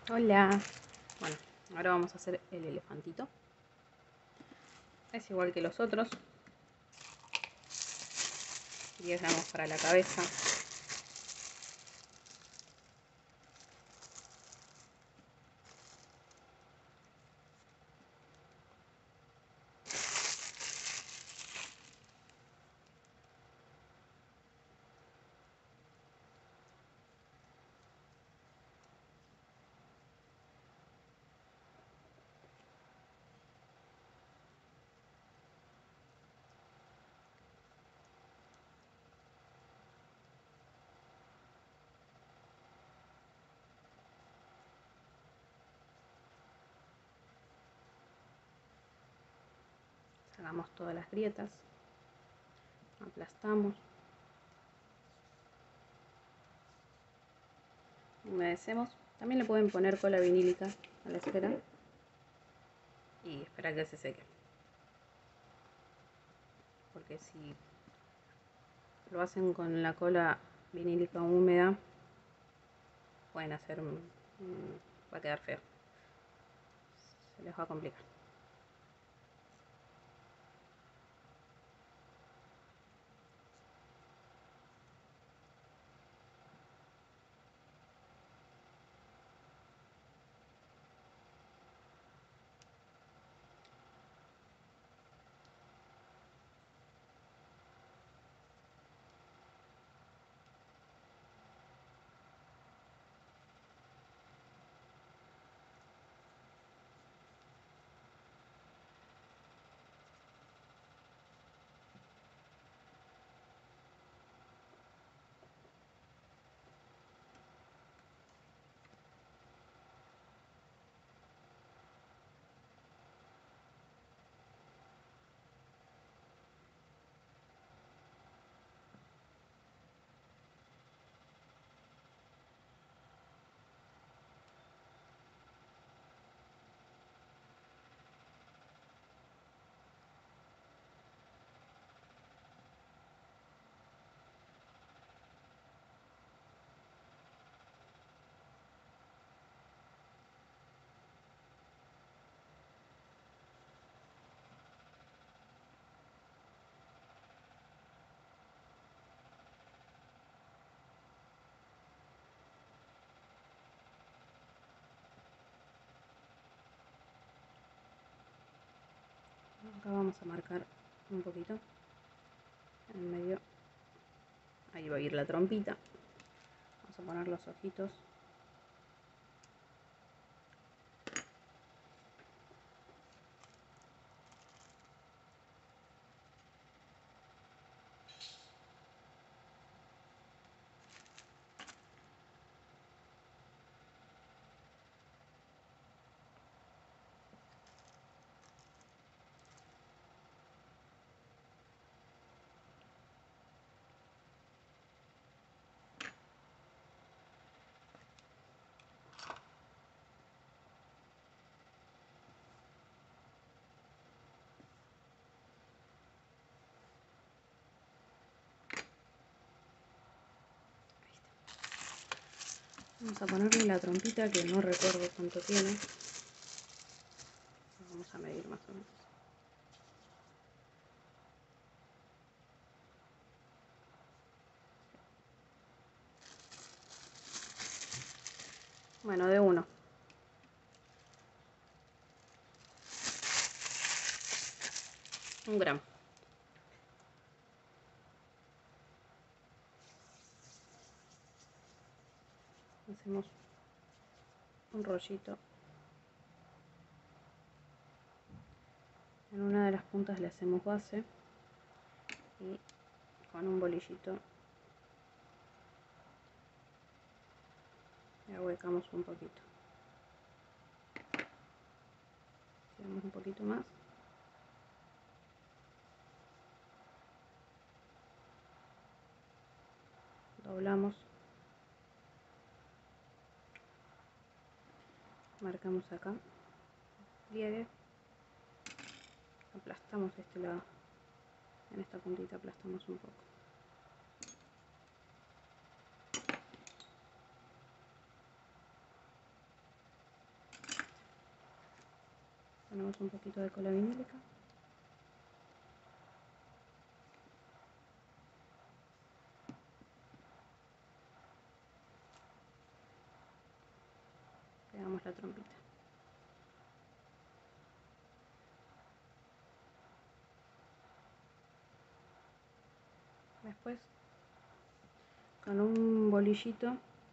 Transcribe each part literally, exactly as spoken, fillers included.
Hola. Bueno, ahora vamos a hacer el elefantito. Es igual que los otros. diez gramos para la cabeza. Sacamos todas las grietas. Aplastamos. Humedecemos. También le pueden poner cola vinílica a la esfera y esperar que se seque. Porque si lo hacen con la cola vinílica húmeda, pueden hacer, mmm, va a quedar feo. Se les va a complicar. Acá vamos a marcar un poquito en medio. Ahí va a ir la trompita. Vamos a poner los ojitos. Vamos a ponerle la trompita, que no recuerdo cuánto tiene. Vamos a medir más o menos. Bueno, de uno. Un gramo. Hacemos un rollito. En una de las puntas le hacemos base y con un bolillito le ahuecamos un poquito. Tiramos un poquito más. Doblamos. Marcamos acá. Pliegue. Aplastamos este lado. En esta puntita aplastamos un poco. Ponemos un poquito de cola vinílica. Pegamos la trompita. Después, con un bolillito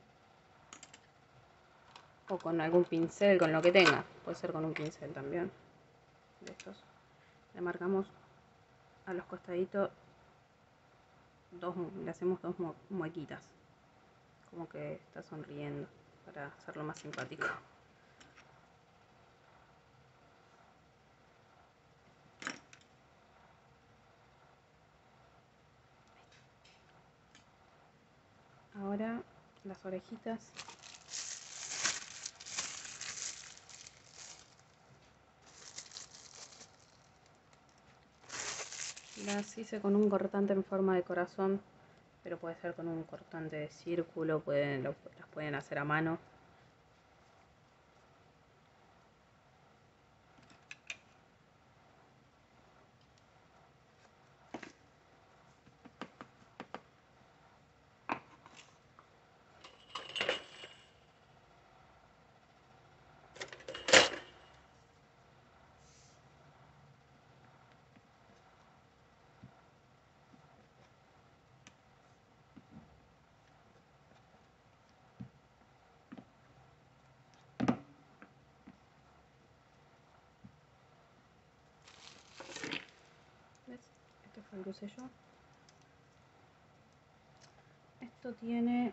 o con algún pincel, con lo que tenga, puede ser con un pincel también, de estos, le marcamos a los costaditos dos, le hacemos dos muequitas, como que está sonriendo, para hacerlo más simpático. Ahora las orejitas. Las hice con un cortante en forma de corazón, pero puede ser con un cortante de círculo, pueden, lo, las pueden hacer a mano. ¿Ves? Esto fue el que usé yo. Esto tiene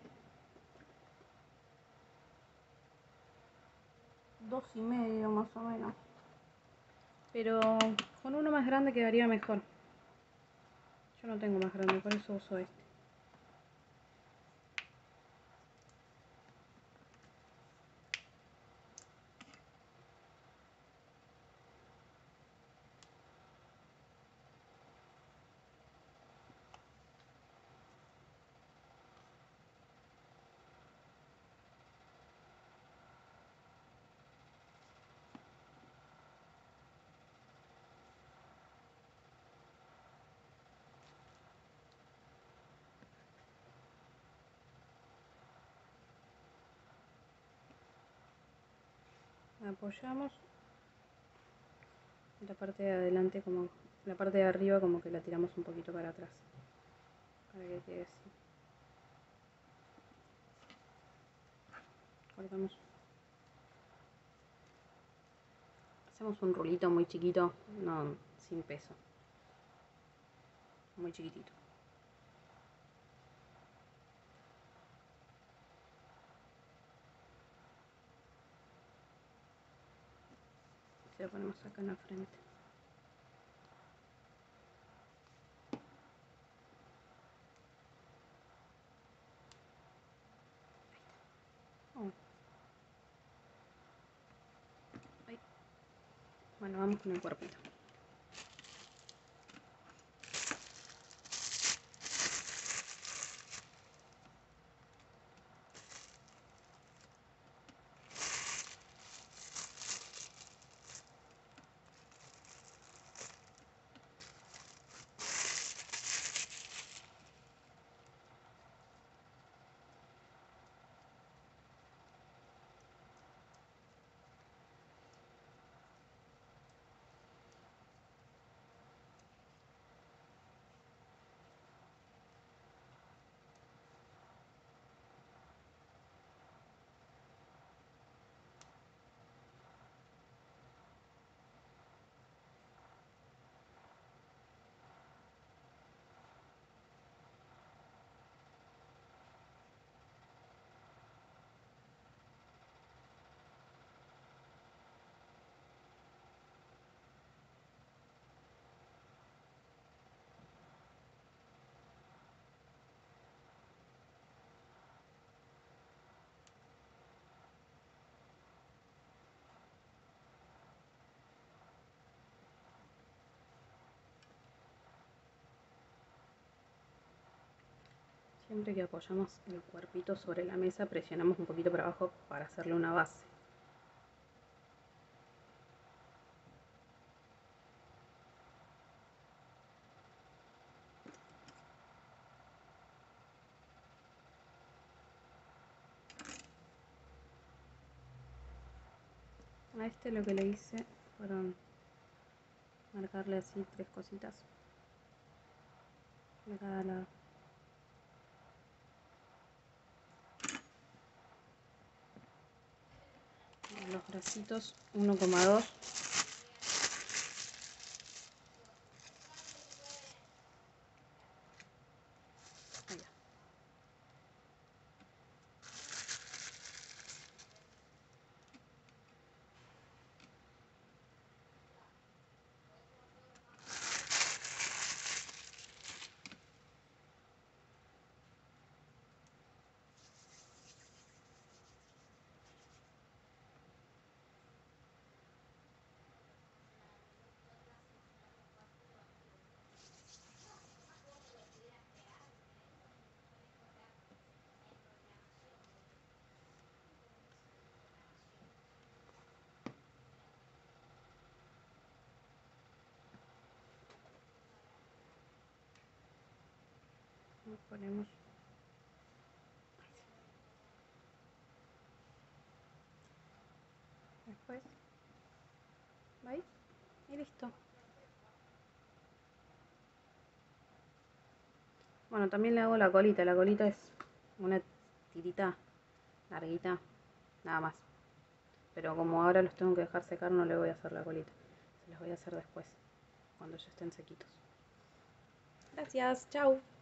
dos y medio más o menos, pero con uno más grande quedaría mejor. Yo no tengo más grande, por eso uso este. Apoyamos la parte de adelante, como la parte de arriba, como que la tiramos un poquito para atrás, para que quede así. Cortamos, hacemos un rulito muy chiquito, no sin peso, muy chiquitito. Se lo ponemos acá en la frente. Oh. Ahí. Bueno, vamos con el cuerpito. Siempre que apoyamos el cuerpito sobre la mesa, presionamos un poquito para abajo para hacerle una base. A este lo que le hice fueron marcarle así tres cositas de cada lado. Los bracitos uno coma dos. Nos ponemos después, ¿veis? Y listo. Bueno, también le hago la colita. La colita es una tirita larguita, nada más. Pero como ahora los tengo que dejar secar, no le voy a hacer la colita. Se los voy a hacer después, cuando ya estén sequitos. Gracias, chau.